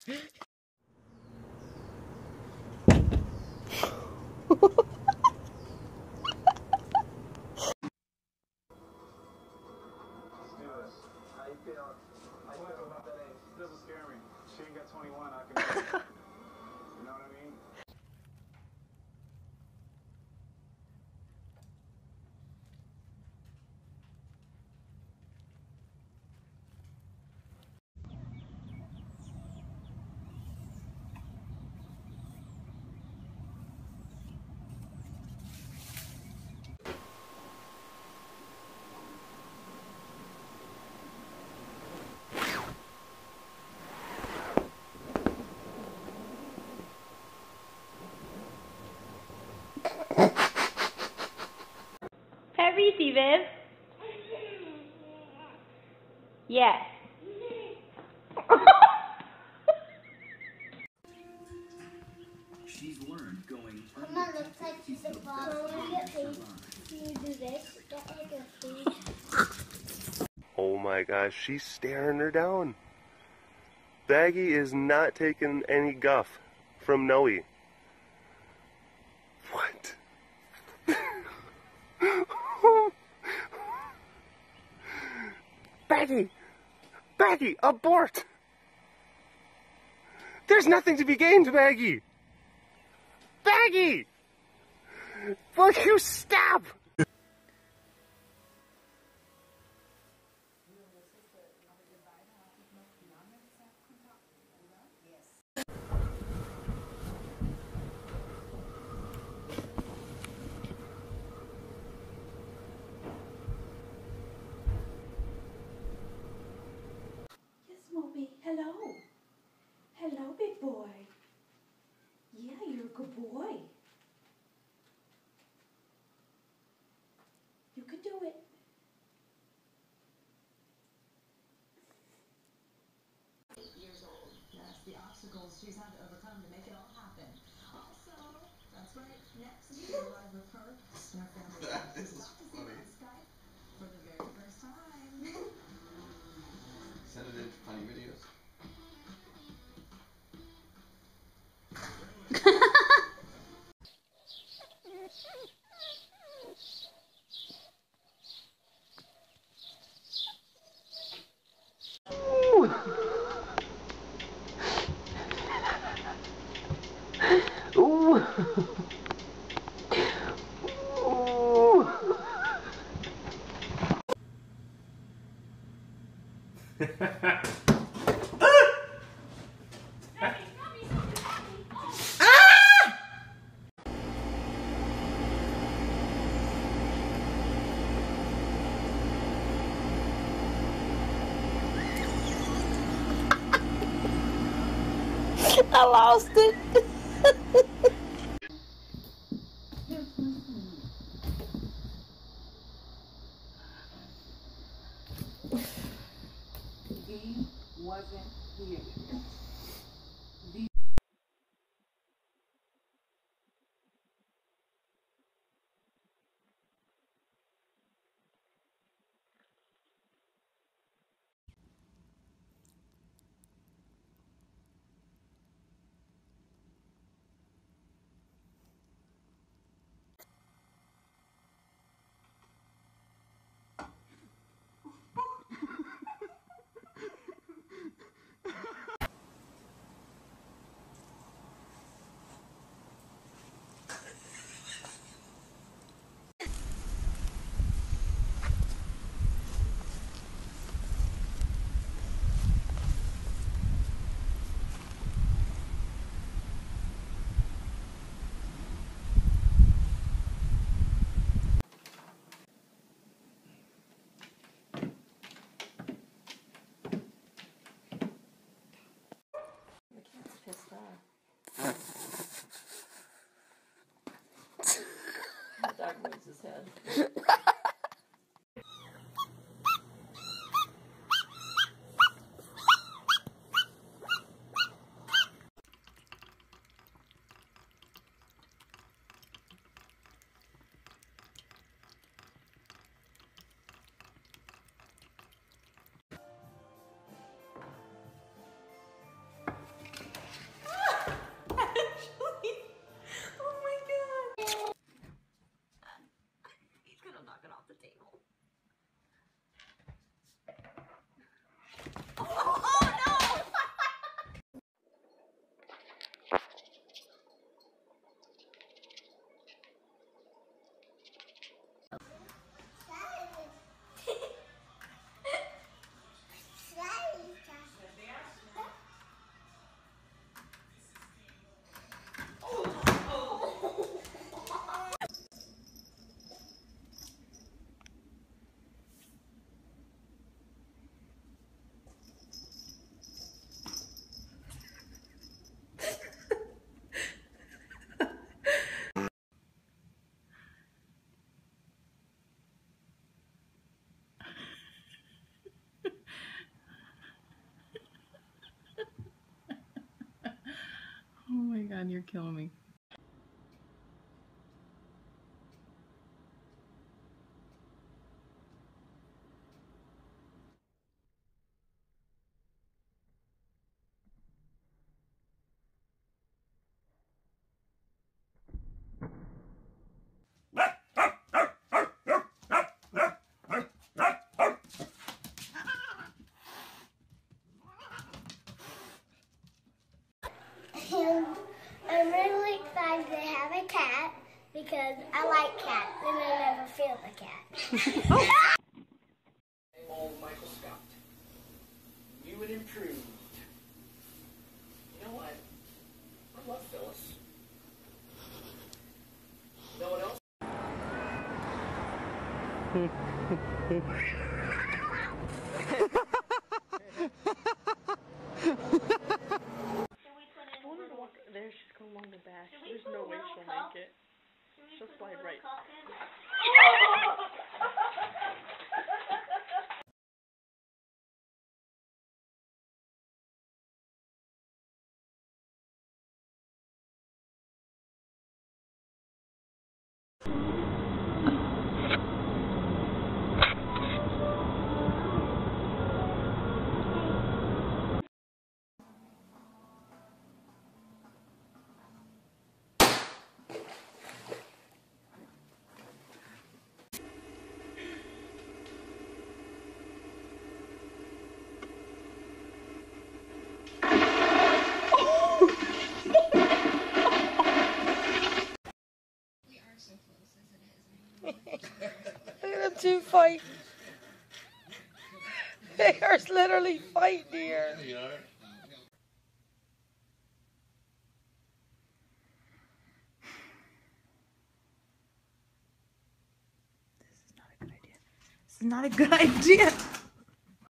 Reese, Viv. Yes. She's learned going Mama looks like she's a boss. When you get paid, can you do this? Get like a food. Oh my gosh, she's staring her down. Baggy is not taking any guff from Noe. What? Baggy! Baggy, abort! There's nothing to be gained, Baggy! Baggy! Will you stop? Moby, hello. Hello, big boy. Yeah, you're a good boy. You can do it. Years old. That's the obstacles she's had to overcome to make it all happen. Also, that's right, next we arrive with her and her family. That is funny. On Skype for the very first time. Send it in for funny videos. Ooh. Ooh. I lost it. He wasn't here. Pissed off. The dog moves his head. God, you're killing me. I'm really excited to have a cat because I like cats and I never feel the cat. Name old Michael Scott. You would improve. You know what? I love Phyllis. You know what else? There, she's going along the back. There's no way she'll make it. She'll slide right. Look at them two fighting. They are literally fighting here. They are. This is not a good idea. This is not a good idea.